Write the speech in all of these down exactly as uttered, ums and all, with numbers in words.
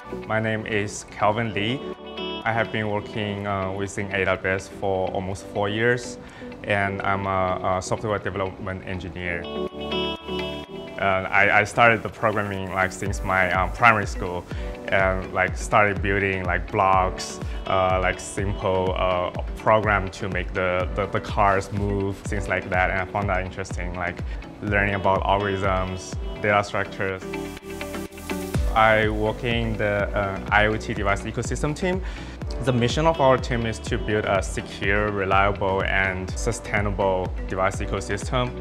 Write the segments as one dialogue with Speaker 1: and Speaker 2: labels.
Speaker 1: My name is Calvin Lee. I have been working uh, within A W S for almost four years, and I'm a, a software development engineer. Uh, I, I started the programming like since my um, primary school, and like started building like blocks, uh, like simple uh, program to make the, the, the cars move, things like that. And I found that interesting, like learning about algorithms, data structures. I work in the uh, IoT device ecosystem team. The mission of our team is to build a secure, reliable, and sustainable device ecosystem.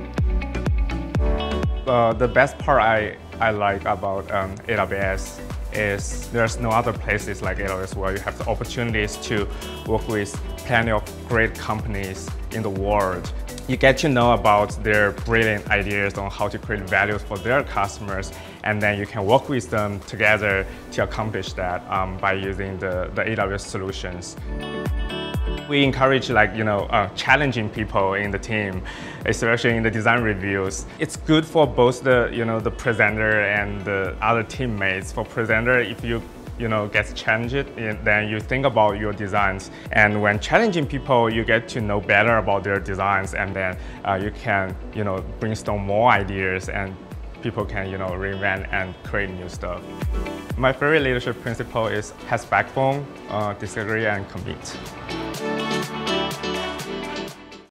Speaker 1: Uh, the best part I, I like about um, A W S is there's no other places like A W S where you have the opportunities to work with plenty of great companies in the world. You get to know about their brilliant ideas on how to create values for their customers, and then you can work with them together to accomplish that um, by using the, the A W S solutions. We encourage like, you know, uh, challenging people in the team, especially in the design reviews. It's good for both the, you know, the presenter and the other teammates. For presenter, if you you know, get challenged, then you think about your designs. And when challenging people, you get to know better about their designs, and then uh, you can, you know, brainstorm more ideas, and people can, you know, reinvent and create new stuff. My favorite leadership principle is has backbone, uh, disagree, and commit.